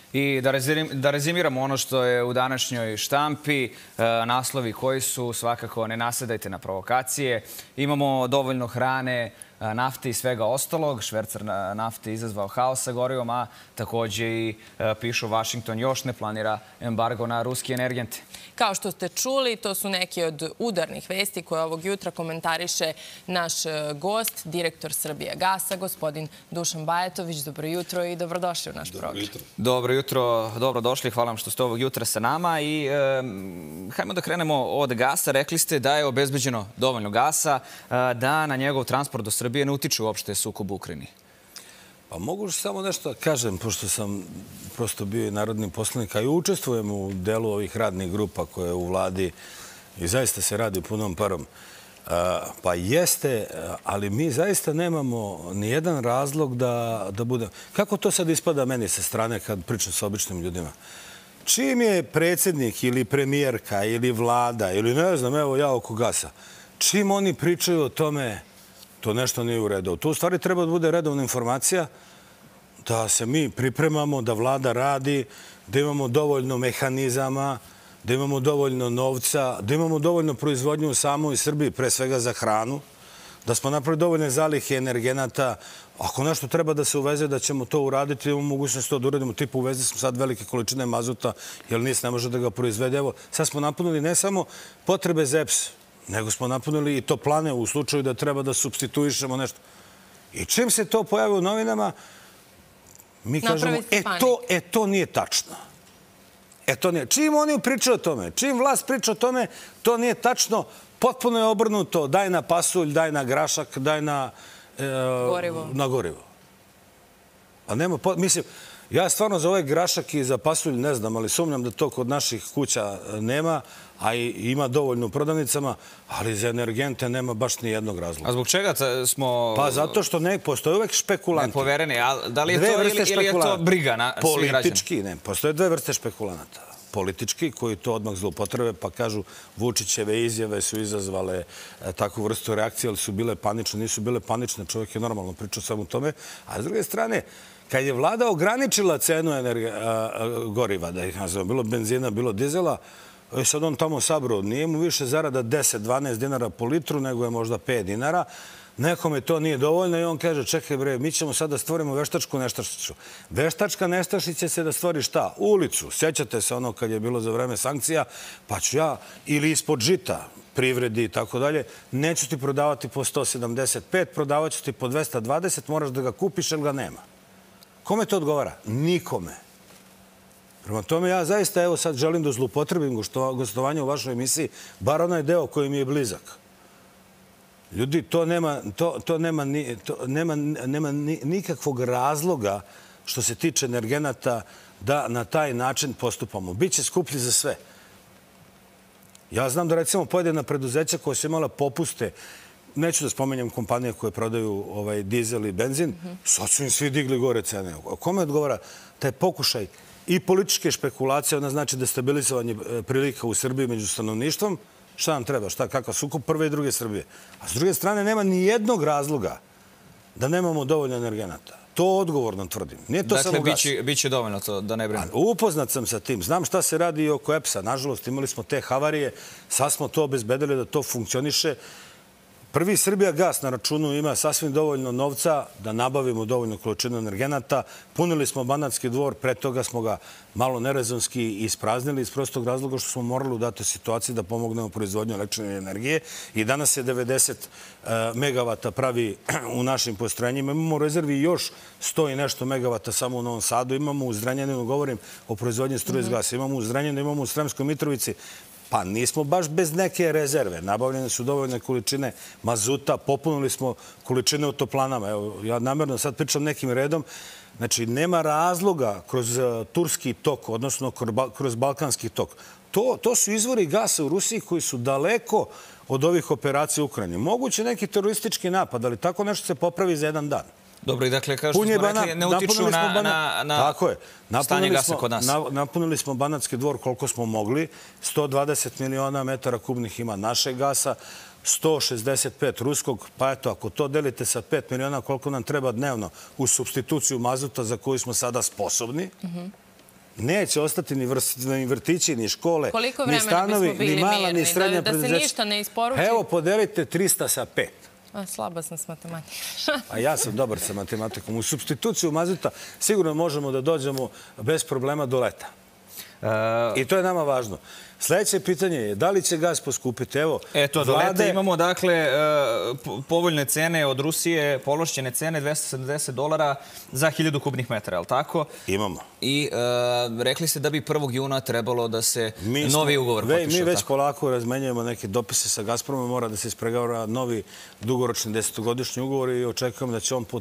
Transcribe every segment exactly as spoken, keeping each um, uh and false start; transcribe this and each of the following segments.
I da, rezim, da rezimiramo ono što je u današnjoj štampi, e, naslovi koji su svakako ne nasedajte na provokacije. Imamo dovoljno hrane, nafte i svega ostalog. Švercer nafte izazvao haos sa gorivom, a takođe i e, pišu Washington još ne planira embargo na ruski energente. Kao što ste čuli, to su neke od udarnih vesti koje ovog jutra komentariše naš gost, direktor Srbijagasa, gospodin Dušan Bajatović. Dobro jutro i dobrodošli u naš program. Dobro jutro. Dobro jutro, dobrodošli. Hvala vam što ste ovog jutra sa nama. I e, hajmo da krenemo od gasa. Rekli ste da je obezbeđeno dovoljno gasa, e, da na njegov transport do Srbije ne utiče uopšte sukob u Ukrajini. Pa mogu samo nešto da kažem, pošto sam prosto bio i narodni poslanik, a i učestvujem u delu ovih radnih grupa koje u vladi i zaista se radi punom parom. Pa jeste, ali mi zaista nemamo ni jedan razlog da, da bude... Kako to sad ispada meni sa strane kad pričam sa običnim ljudima? Čim je predsjednik ili premijerka ili vlada ili ne znam, evo ja oko gasa, čim oni pričaju o tome, to nešto nije u redu. Tu u stvari treba da bude redovna informacija, da se mi pripremamo, da vlada radi, da imamo dovoljno mehanizama, da imamo dovoljno novca, da imamo dovoljno proizvodnju u samoj Srbiji, pre svega za hranu, da smo napravili dovoljne zalihe energenata. Ako nešto treba da se uveze, da ćemo to uraditi, imamo mogućnost to da uradimo. Tipa uvezli smo sad velike količine mazuta, jer nis ne može da ga proizvede. Evo, sad smo napunili ne samo potrebe za E P S, nego smo napunili i toplane u slučaju da treba da supstituišemo nešto. I čim se to pojavi u novinama, mi kažemo, e to, e to nije tačno. E to nije. Čim oni pričaju o tome, čim vlast priča o tome, to nije tačno, potpuno je obrnuto. Daj na pasulj, daj na grašak, daj na, e, na gorivo. A nema, mislim, ja stvarno za ovaj grašak i za pasulj ne znam, ali sumnjam da to kod naših kuća nema, a i ima dovoljno u prodavnicama, ali za energente nema baš ni jednog razloga. A zbog čega smo... Pa zato što ne, postoje uvek špekulanti. Nepovereni, a da li je to ili, ili je to briga na svih građana? Politički, ne. Postoje dve vrste špekulanata. Politički, koji to odmah zloupotrebe, pa kažu Vučićeve izjave su izazvale takvu vrstu reakcije, ali su bile panične, nisu bile panične, čovjek je normalno pričao samo o tome. A s druge strane, kad je vlada ograničila cenu goriva, da ih nazivamo, bilo benzina, bilo dizela, sad on tamo sabro, nije mu više zarada deset do dvanaest dinara po litru, nego je možda pet dinara. Nekome to nije dovoljno i on kaže, čekaj bre, mi ćemo sad da stvorimo veštačku nestašicu. Veštačka nestašica će se da stvori šta? Ulicu. Sjećate se ono kad je bilo za vreme sankcija, pa ću ja, ili ispod žita, privredi i tako dalje, neću ti prodavati po sto sedamdeset pet, prodavat ću ti po dvesta dvadeset, moraš da ga kupiš jer ga nema. Kome to odgovara? Nikome. Prema tome, ja zaista evo sad želim da zloupotrebim gostovanje u vašoj emisiji, bar onaj deo koji mi je blizak. Ljudi, to nema, to, to nema, to nema, nema nikakvog razloga što se tiče energenata da na taj način postupamo. Biće skuplji za sve. Ja znam da recimo pojedina preduzeća koja su imala popuste, neću da spomenjem kompanije koje prodaju ovaj dizel i benzin, sad su im svi digli gore cene. Kome odgovara taj pokušaj i političke špekulacije, ona znači destabilizovanje prilika u Srbiji među stanovništvom? Šta nam treba? Šta, kakav sukob prve i druge Srbije? A s druge strane, nema ni jednog razloga da nemamo dovoljno energenata. To odgovorno tvrdim. Nije to samo gas. Dakle, bit će dovoljno to, da ne brinemo. Upoznat sam sa tim. Znam šta se radi i oko E P S-a. Nažalost, imali smo te havarije. Sad smo to obezbedili da to funkcioniše. Prvi Srbijagas na računu ima sasvim dovoljno novca da nabavimo dovoljno količinu energenata. Punili smo Banatski dvor, pre toga smo ga malo nerezonski ispraznili iz prostog razloga što smo morali u datoj situaciji da pomognemo proizvodnju električne energije. I danas je devedeset megavata pravi u našim postrojenjima. Imamo u rezervi još sto i nešto megavata samo u Novom Sadu. Imamo u Zrenjaninu, govorim o proizvodnji struje iz gasa. Imamo u Zrenjaninu, imamo u Sremskoj Mitrovici. Pa nismo baš bez neke rezerve. Nabavljene su dovoljne količine mazuta, popunili smo količine u toplanama. Evo, ja namjerno sad pričam nekim redom. Znači, nema razloga kroz turski tok, odnosno kroz balkanski tok. To, to su izvori gasa u Rusiji koji su daleko od ovih operacija u Ukrajini. Moguće neki teroristički napad, ali tako nešto se popravi za jedan dan. Dobro, i dakle, kao što smo rekli, ne utiču na, na, na stanje gasa kod nas. Napunili smo Banatski dvor koliko smo mogli. sto dvadeset miliona metara kubnih ima našeg gasa, sto šezdeset pet ruskog. Pa eto, ako to delite sa pet miliona, koliko nam treba dnevno u supstituciju mazuta za koju smo sada sposobni, Neće ostati ni vrtići, ni škole, Koliko ni stanovi, ni mala, ni srednja preduzeća. Da se ništa ne isporuči? Evo, podelite trista sa pet. Slaba sam s matematikom. A ja sam dobar sa matematikom. U substituciju mazuta sigurno možemo da dođemo bez problema do leta. I to je nama važno. Sljedeće pitanje je da li će gas poskupiti? Evo, Eto, do leta imamo, dakle, povoljne cene od Rusije, pološćene cene dvesta sedamdeset dolara za hiljadu kubnih metara, je li tako? Imamo. I rekli ste da bi prvog juna trebalo da se novi ugovor potpiše. Mi već polako razmenjujemo neke dopise sa Gazpromom, mora da se ispregovara novi dugoročni desetogodišnji ugovor i očekujem da će on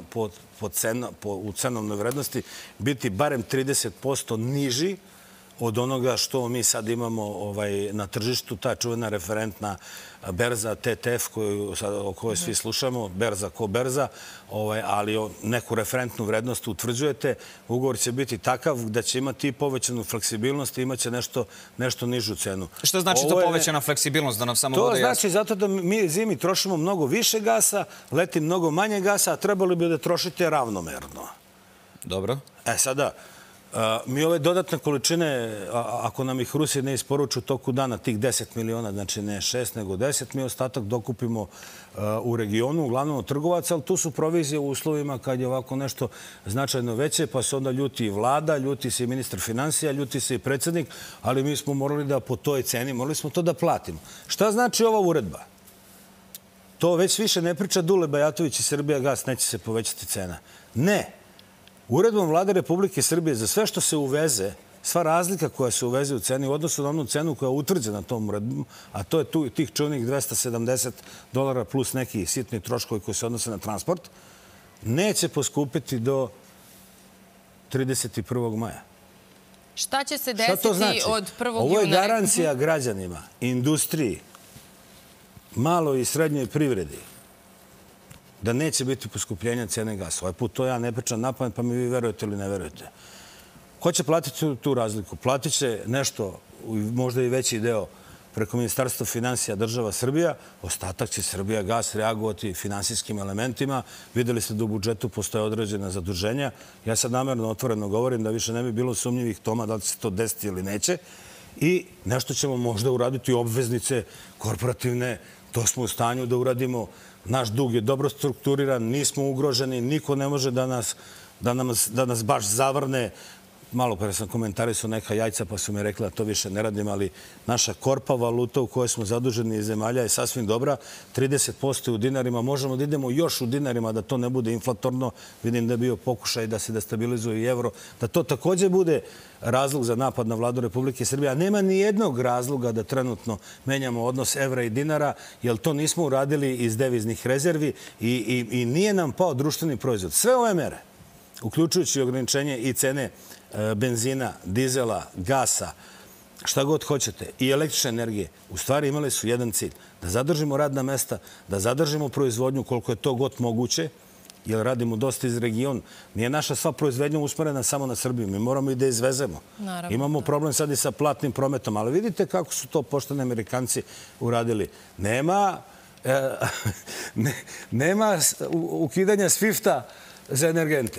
u cenovnoj vrednosti biti barem trideset posto niži od onoga što mi sad imamo na tržištu, ta čuvena referentna berza T T F o kojoj svi slušamo, berza ko berza, ali neku referentnu vrednost utvrđujete. Ugovor će biti takav da će imati povećanu fleksibilnost i imaće nešto nižu cenu. Što znači to povećana fleksibilnost, da nam samo bude jasno? To znači zato da mi zimi trošimo mnogo više gasa, leti mnogo manje gasa, a trebali bi da trošite ravnomerno. Dobro. E sada, mi ove dodatne količine, ako nam ih Rusija ne isporuču u toku dana, tih deset miliona, znači ne šest nego deset, mi ostatak dokupimo u regionu, uglavnom od trgovaca, ali tu su provizije u uslovima kad je ovako nešto značajno veće, pa se onda ljuti i vlada, ljuti se i ministar financija, ljuti se i predsjednik, ali mi smo morali da po toj ceni, morali smo to da platimo. Šta znači ova uredba? To već više ne priča Dule Bajatović i Srbijagas, neće se povećati cena. Ne. Uredbom Vlade Republike Srbije za sve što se uveze, sva razlika koja se uveze u ceni u odnosu na onu cenu koja je utvrđena tom uredbom, a to je tih čuvnih dvesta sedamdeset dolara plus neki sitni troškovi koji se odnose na transport, neće poskupiti do trideset prvog maja. Šta će se desiti od prvog juna? Ovo je garancija građanima, industriji, maloj i srednjoj privredi, da neće biti poskupljenja cene gasa. Ovaj put to ja ne pričam na pamet, pa mi vi verujete ili ne verujete. Ko će platiti tu razliku? Platit će nešto, možda i veći deo, preko Ministarstva financija država Srbija. Ostatak će Srbijagas reagovati finansijskim elementima. Videli ste da u budžetu postoje određena zaduženja. Ja sad namerno otvoreno govorim da više ne bi bilo sumnjivih toma da li će se to desiti ili neće. I nešto ćemo možda uraditi obveznice korporativne. To smo u stanju da uradimo. Naš dug je dobro strukturiran, nismo ugroženi, niko ne može da nas baš zavrne. Malo pre sam komentarisao neka jajca pa su mi rekli da to više ne radim, ali naša korpa valuta u kojoj smo zaduženi iz zemalja je sasvim dobra. trideset posto u dinarima. Možemo da idemo još u dinarima da to ne bude inflatorno. Vidim da je bio pokušaj da se destabilizuje i evro. Da to također bude razlog za napad na vladu Republike Srbije. A nema ni jednog razloga da trenutno menjamo odnos evra i dinara, jer to nismo uradili iz deviznih rezervi i nije nam pao društveni proizvod. Sve ove mere, uključujući ograničenje i cene benzina, dizela, gasa, šta god hoćete, i električne energije, u stvari imali su jedan cilj. Da zadržimo radna mesta, da zadržimo proizvodnju koliko je to god moguće, jer radimo dosta iz regiona. Nije naša sva proizvodnja usmerena samo na Srbiju. Mi moramo i da izvezemo. Imamo problem sad i sa platnim prometom, ali vidite kako su to pošteni Amerikanci uradili. Nema nema ukidanja svifta za energente.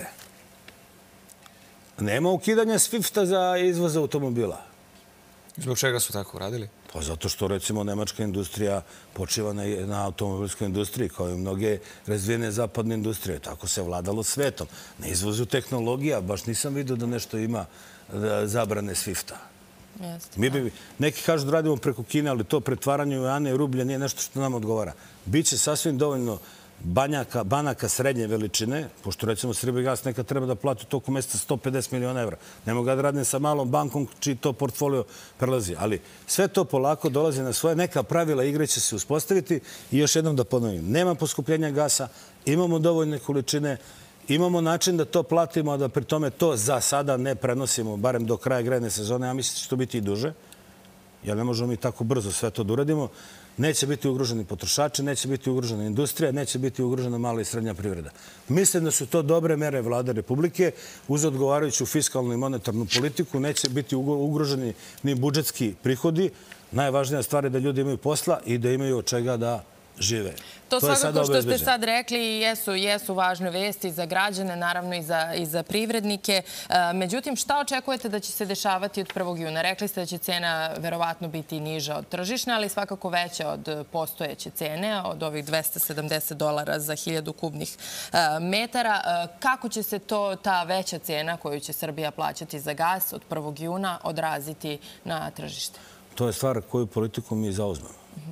Nema ukidanja svifta za izvoz automobila. Zbog čega su tako uradili? Pa zato što, recimo, nemačka industrija počiva na automobilskoj industriji, kao i mnoge razvijene zapadne industrije. Tako se vladalo svetom. Na izvozu tehnologija baš nisam vidio da nešto ima zabrane svifta. Neki kažu da radimo preko Kine, ali to pretvaranje u jane i rublje nije nešto što nam odgovara. Biće sasvim dovoljno banaka srednje veličine, pošto recimo Srbijagas nekad treba da plati u toku mjeseca sto pedeset miliona evra. Ne mogu da radim sa malom bankom čiji to portfolio prelazi. Ali sve to polako dolazi na svoje. Neka pravila igre će se uspostaviti i još jednom da ponovim. Nema poskupljenja gasa, imamo dovoljne količine, imamo način da to platimo, a da pri tome to za sada ne prenosimo, barem do kraja grejne sezone. Ja mislim da će to biti i duže, jer ne možemo mi tako brzo sve to da uradimo. Neće biti ugroženi potrošači, neće biti ugrožena industrija, neće biti ugrožena mala i srednja privreda. Mislim da su to dobre mere Vlade Republike. Uz odgovarajuću fiskalnu i monetarnu politiku neće biti ugroženi ni budžetski prihodi. Najvažnija stvar je da ljudi imaju posla i da imaju od čega da žive. To svakako što ste sad rekli jesu, jesu važne vesti za građane, naravno i za, i za privrednike. Međutim, šta očekujete da će se dešavati od prvog juna? Rekli ste da će cena verovatno biti niža od tržišne, ali svakako veća od postojeće cene, od ovih dvesta sedamdeset dolara za hiljadu kubnih metara. Kako će se to, ta veća cena koju će Srbija plaćati za gas od prvog juna odraziti na tržište? To je stvar koju politiku mi zauzmemo.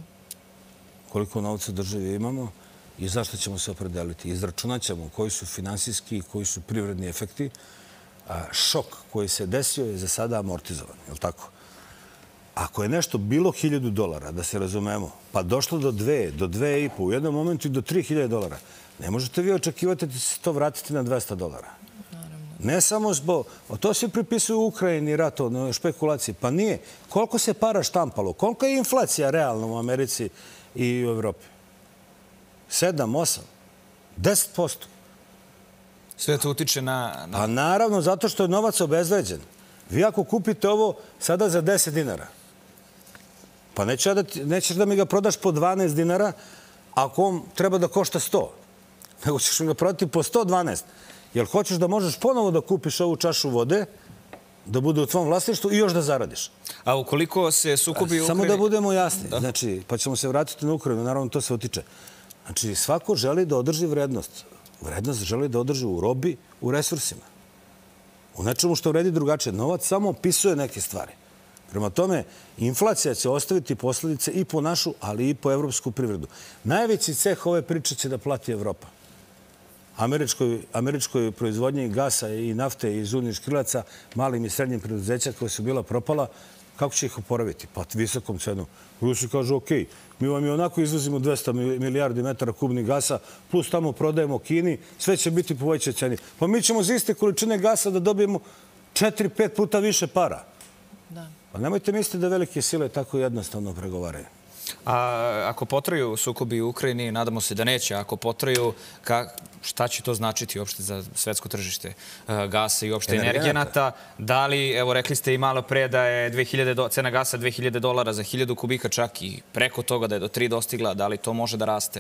Koliko novca državi imamo i zašto ćemo se opredeliti. Izračunat ćemo koji su finansijski i koji su privredni efekti. Šok koji se desio je za sada amortizovan, je li tako? Ako je nešto bilo hiljadu dolara, da se razumemo, pa došlo do dve, do dve i po, u jednom momentu i do tri hiljade dolara, ne možete vi očekivati da će se to vratiti na dvesta dolara. Ne samo zbog... To se pripisuju u Ukrajini ratovne špekulacije. Pa nije. Koliko se para štampalo? Koliko je inflacija realna u Americi i u Evropi? Sedam, osam, deset posto. Sve to utiče na... Pa naravno, zato što je novac obezvređen. Vi ako kupite ovo sada za deset dinara, pa nećeš da mi ga prodaš po dvanaest dinara ako on treba da košta sto. Nego ćeš mi ga prodati po sto dvanaest. Jer hoćeš da možeš ponovo da kupiš ovu čašu vode, da bude u tvom vlasništvu i još da zaradiš. A ukoliko se sukobi u Ukrajini... Samo da budemo jasni. Znači, pa ćemo se vratiti na Ukrajinu. Naravno, to se otiče. Znači, svako želi da održi vrednost. Vrednost želi da održi u robi, u resursima. U nečemu što vredi drugačije. Novac samo opisuje neke stvari. Prema tome, inflacija će ostaviti posljedice i po našu, ali i po evropsku privredu. Najveći ceh ove priče će da plati Evropa. Američkoj, američkoj proizvodnji gasa i nafte iz uljnih škrilaca, malim i srednjim preduzeća koja su bila propala, kako će ih oporaviti? Pa visokom cenu. Rusi kažu, ok, mi vam i onako izvozimo dvesta milijardi metara kubnih gasa, plus tamo prodajemo Kini, sve će biti po većoj ceni. Pa mi ćemo za iste količine gasa da dobijemo četiri, pet puta više para. Da. Pa nemojte misliti da velike sile tako jednostavno pregovaraju. A ako potraju sukobi u Ukrajini, nadamo se da neće, ako potraju, šta će to značiti uopšte za svetsko tržište gasa i uopšte energenata? Da li, evo rekli ste i malo pre da je cena gasa dve hiljade dolara za hiljadu kubika, čak i preko toga da je do tri dostigla, da li to može da raste?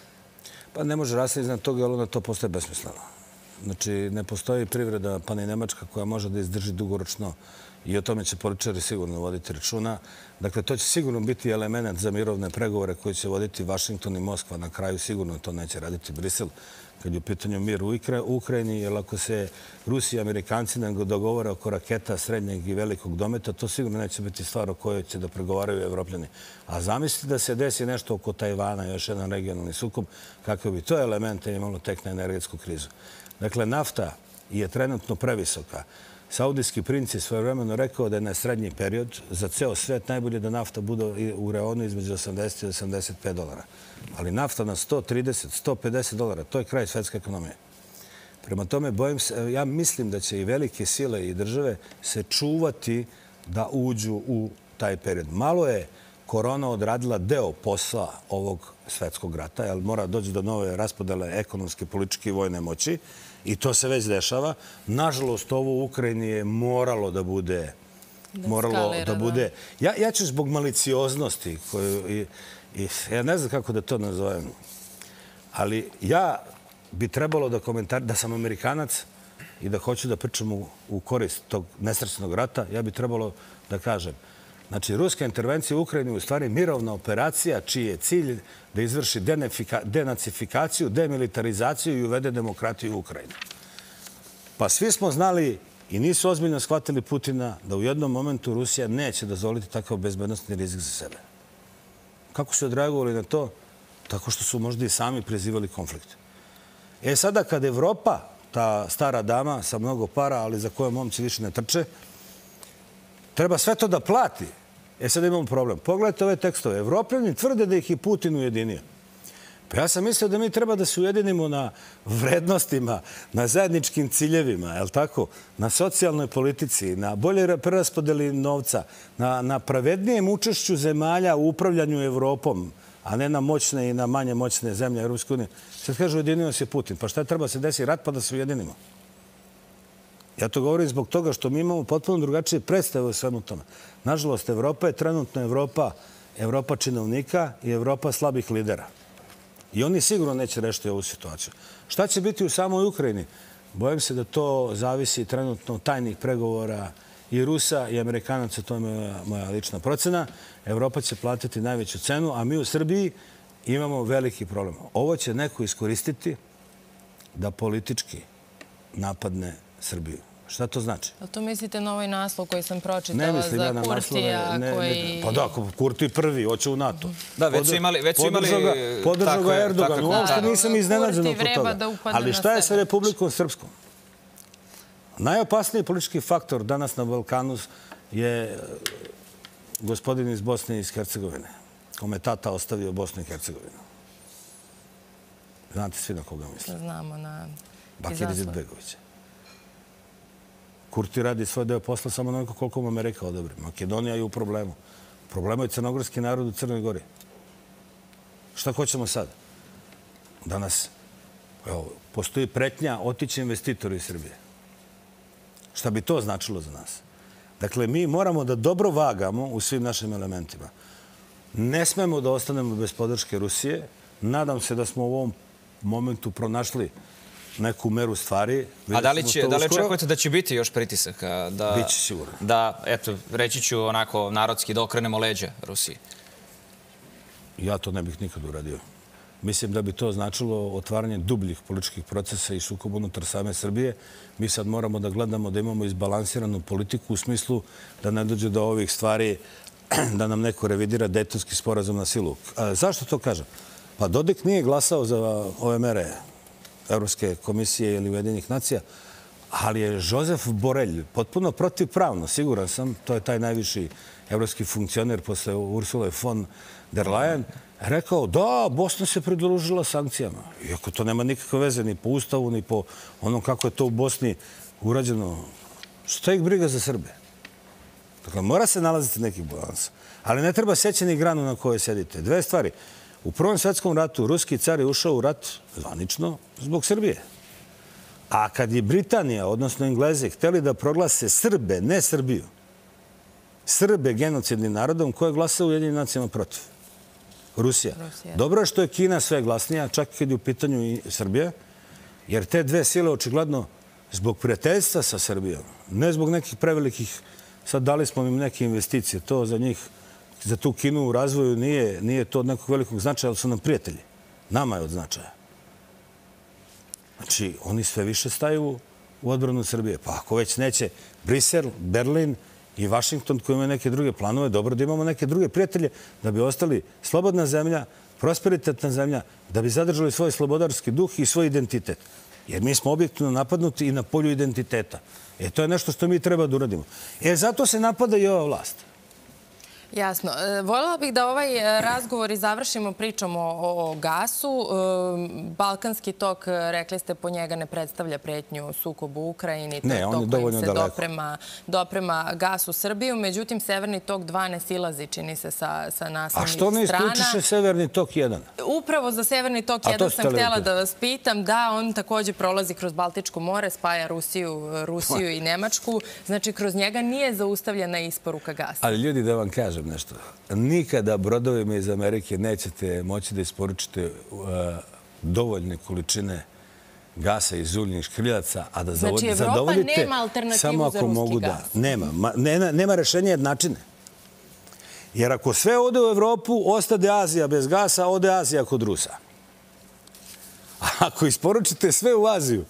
Pa ne može rasti iznad toga, ali onda to postaje besmisleno. Znači, ne postoji privreda, pa ni Nemačka, koja može da izdrži dugoročno i o tome će političari sigurno voditi računa. Dakle, to će sigurno biti element za mirovne pregovore koje će voditi Vašington i Moskva. Na kraju sigurno to neće raditi Brisel kad je u pitanju mir u Ukrajini, jer ako se Rusi i Amerikanci nego dogovore oko raketa srednjeg i velikog dometa, to sigurno neće biti stvar o kojoj će da pregovaraju Evropljani. A zamislite da se desi nešto oko Tajvana, još jedan regionalni sukob, kako bi to elemente imalo tek na energetsku krizu. Dakle, nafta je trenutno previsoka. Saudijski princ je svojevremeno rekao da je na srednji period za ceo svet najbolje da nafta bude u reonu između osamdeset i osamdeset pet dolara. Ali nafta na sto trideset, sto pedeset dolara, to je kraj svetske ekonomije. Prema tome, bojim se, ja mislim da će i velike sile i države se čuvati da uđu u taj period. Malo je korona odradila deo posla ovog svetskog rata, jer mora doći do nove raspodele ekonomske, političke i vojne moći. I to se već dešava. Nažalost, ovo u Ukrajini je moralo da bude... Moralo da bude... Ja ću zbog malicioznosti koju... Ja ne znam kako da to nazovem. Ali ja bi trebalo da komentar... Da sam Amerikanac i da hoću da pričam u korist tog nesrećnog rata, ja bi trebalo da kažem. Znači, ruska intervencija u Ukrajini je u stvari mirovna operacija čiji je cilj da izvrši denacifikaciju, demilitarizaciju i uvede demokratiju u Ukrajini. Pa svi smo znali i nisu ozbiljno shvatili Putina da u jednom momentu Rusija neće dozvoliti takav bezbednostni rizik za sebe. Kako su odreagovali na to? Tako što su možda i sami prizivali konflikt. E sada kad Evropa, ta stara dama sa mnogo para, ali za koje momci više ne trče, treba sve to da plati. E sad imamo problem. Pogledajte ove tekstove. Evropljani tvrde da ih i Putin ujedinio. Pa ja sam mislio da mi treba da se ujedinimo na vrednostima, na zajedničkim ciljevima, je li tako? Na socijalnoj politici, na bolje preraspodeli novca, na, na pravednijem učešću zemalja u upravljanju Evropom, a ne na moćne i na manje moćne zemlje Europske unije. Sad kaže, ujedinio se Putin. Pa šta treba se desi rat pa da se ujedinimo? Ja to govorim zbog toga što mi imamo potpuno drugačije predstave o svemu tome. Nažalost, Evropa je trenutno Evropa, Evropa činovnika i Evropa slabih lidera. I oni sigurno neće rešiti ovu situaciju. Šta će biti u samoj Ukrajini? Bojim se da to zavisi trenutno od tajnih pregovora i Rusa i Amerikanaca, to je moja lična procena. Evropa će platiti najveću cenu, a mi u Srbiji imamo veliki problem. Ovo će neko iskoristiti da politički napadne Srbiju. Šta to znači? Ali to mislite na ovaj naslov koji sam pročitala za Kurtija koji... Pa da, Kurti prvi, hoće u NATO. Da, već su imali... Podržao ga Erdogan. Uopšte nisam iznenađen oko toga. Ali šta je sa Republikom Srpskom? Najopasniji politički faktor danas na Balkanu je gospodin iz Bosne i iz Hercegovine, kome tata ostavio Bosnu i Hercegovinu. Znate svi na koga mislim? Znamo na... Bakir Izetbegovića. Kurti radi svoj deo posla samo onoliko koliko mu Amerika odobri. Makedonija je u problemu. Problemu je crnogorski narod u Crnoj Gori. Šta hoćemo sad? Danas postoji pretnja otići investitori iz Srbije. Šta bi to značilo za nas? Dakle, mi moramo da dobro vagamo u svim našim elementima. Ne smemo da ostanemo bez podrške Rusije. Nadam se da smo u ovom momentu pronašli neku meru stvari. A da li očekujete da će biti još pritisaka? Biće sigurno. Da, eto, reći ću onako narodski, da okrenemo leđa Rusiji. Ja to ne bih nikad uradio. Mislim da bi to značilo otvaranje dubljih političkih procesa i sukoba unutar same Srbije. Mi sad moramo da gledamo da imamo izbalansiranu politiku u smislu da ne dođe do ovih stvari da nam neko revidira Dejtonski sporazum na silu. Zašto to kažem? Pa Dodik nije glasao za ove mere Evropske komisije ili Ujedinjenih nacija, ali je Josef Borelj potpuno protivpravno, siguran sam, to je taj najviši evropski funkcioner posle Ursule von der Leyen, rekao da, Bosna se pridružila sankcijama. Iako to nema nikakve veze ni po Ustavu, ni po onom kako je to u Bosni urađeno. Šta ih briga za Srbe? Dakle, mora se nalaziti neki balans. Ali ne treba seći ni granu na kojoj sedite. Dve stvari. U Prvom svjetskom ratu ruski car je ušao u rat zvanično zbog Srbije. A kad je Britanija, odnosno Englezi, hteli da proglase Srbe, ne Srbiju, Srbe genocidnim narodom, ko je glasao u Ujedinjenim nacijama protiv? Rusija. Dobro je što je Kina sve glasnija, čak kad je u pitanju i Srbija, jer te dve sile očigledno zbog prijateljstva sa Srbijom, ne zbog nekih prevelikih, sad dali smo im neke investicije, to za njih, za tu Kinu u razvoju nije to od nekog velikog značaja, ali su nam prijatelji. Nama je od značaja. Znači, oni sve više staju u odbranu Srbije. Pa ako već neće Brisel, Berlin i Vašington koji imaju neke druge planove, dobro da imamo neke druge prijatelje da bi ostali slobodna zemlja, prosperitetna zemlja, da bi zadržali svoj slobodarski duh i svoj identitet. Jer mi smo objektivno napadnuti i na polju identiteta. E, to je nešto što mi treba da uradimo. E, zato se napada i ova vlast. Jasno. Voljela bih da ovaj razgovor i završimo pričom o gasu. Balkanski tok, rekli ste, po njega ne predstavlja pretnju sukobu u Ukrajini. Ne, on je dovoljno daleko. To je tok kojim se doprema gas u Srbiju. Međutim, Severni tok dva ne silazi, čini se, sa naslovnih strana. A što ne isključiše Severni tok jedan? Upravo za Severni tok jedan sam htjela da vas pitam. Da, on također prolazi kroz Baltičko more, spaja Rusiju i Nemačku. Znači, kroz njega nije zaustavljena isporuka gasa. Ali ljudi, da vam kažem nešto. Nikada brodovima iz Amerike nećete moći da isporučite dovoljne količine gasa iz uljnih škriljaca, a da zadovoljite samo ako mogu da... Znači, Evropa nema alternativu za ruski gas? Nema. Nema rešenja jednačine. Jer ako sve ode u Evropu, ostade Azija bez gasa, ode Azija kod Rusa. A ako isporučite sve u Aziju,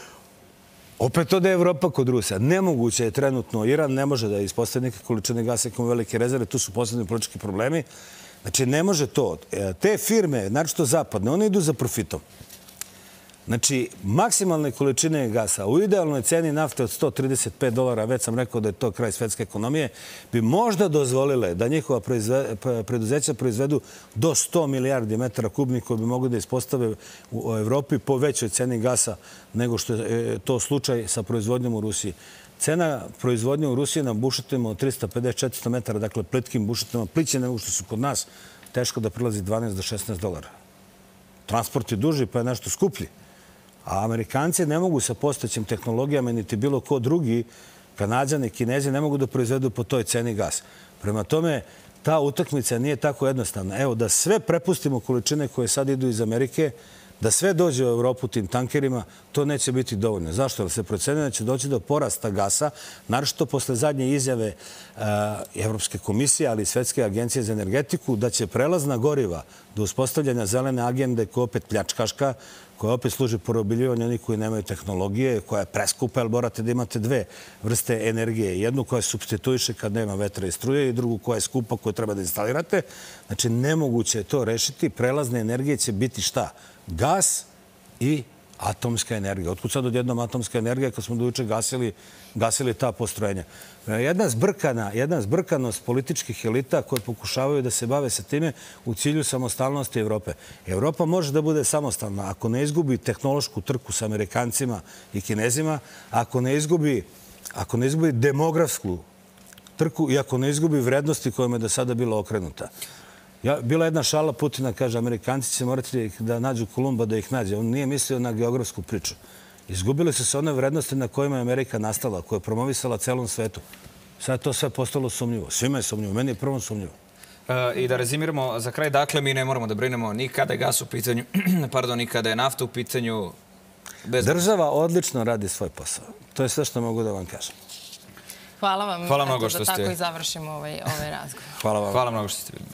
opet ode Evropa kod Rusa. Nemoguće je trenutno. Iran ne može da ispostavi neke količine gasa kao velike rezerve. Tu su poslednji politički problemi. Znači, ne može to. Te firme, naročito zapadne, one idu za profitom. Znači, maksimalne količine gasa u idealnoj ceni nafte od sto trideset pet dolara, već sam rekao da je to kraj svetske ekonomije, bi možda dozvolile da njihova preduzeća proizvedu do sto milijardi metara kubnih koji bi mogli da ispostave u Evropi po većoj ceni gasa nego što je to slučaj sa proizvodnjom u Rusiji. Cena proizvodnje u Rusiji na bušetima od trista pedeset do četiristo metara, dakle plitkim bušetima, pliće nego što su kod nas, teško da prilazi dvanaest do šesnaest dolara. Transport je duži pa je nešto skuplji. A Amerikanci ne mogu sa postojećim tehnologijama, niti bilo ko drugi, Kanađani, Kinezi, ne mogu da proizvedu po toj ceni gas. Prema tome, ta utakmica nije tako jednostavna. Evo, da sve prepustimo količine koje sad idu iz Amerike, da sve dođe u Evropu tim tankerima, to neće biti dovoljno. Zašto? Jer se procenjuje da će doći do porasta gasa, naročito posle zadnje izjave Evropske komisije, ali i Svetske agencije za energetiku, da će prelazna goriva do uspostavljanja zelene agende, koja je opet pljačkaška, koja opet služi porobljivanju onih koji nemaju tehnologije, koja je preskupa, jer morate da imate dve vrste energije. Jednu koja supstituiše kad nema vetra i struje i drugu koja je skupa, koju treba da instalirate. Znači, nemoguće je to rešiti. Prelazne energije će biti šta? Gas i atomska energija. Otkud sad odjednom atomska energija kad smo dojuče gasili, gasili ta postrojenja? Jedna zbrkana, jedna zbrkanost političkih elita koje pokušavaju da se bave sa time u cilju samostalnosti Evrope. Evropa može da bude samostalna ako ne izgubi tehnološku trku sa Amerikancima i Kinezima, ako ne izgubi, ako ne izgubi demografsku trku i ako ne izgubi vrednosti kojima je do sada bila okrenuta. Ja, bila jedna šala Putina, kaže, Amerikanci će morati da nađu Kolumba da ih nađe. On nije mislio na geografsku priču. Izgubili su se one vrednosti na kojima je Amerika nastala, koja je promovisala celom svetu. Sad je to sve postalo sumnjivo. Svima je sumnjivo. Meni je prvo sumnjivo. I da rezimiramo za kraj, dakle, mi ne moramo da brinemo ni kada je gas u pitanju, pardon, ni kada je nafta u pitanju. Država odlično radi svoj posao. To je sve što mogu da vam kažem. Hvala vam. Hvala mnogo što ste... Da tako i završimo ovaj razgovor. Hvala vam. Hvala mnogo što ste bili.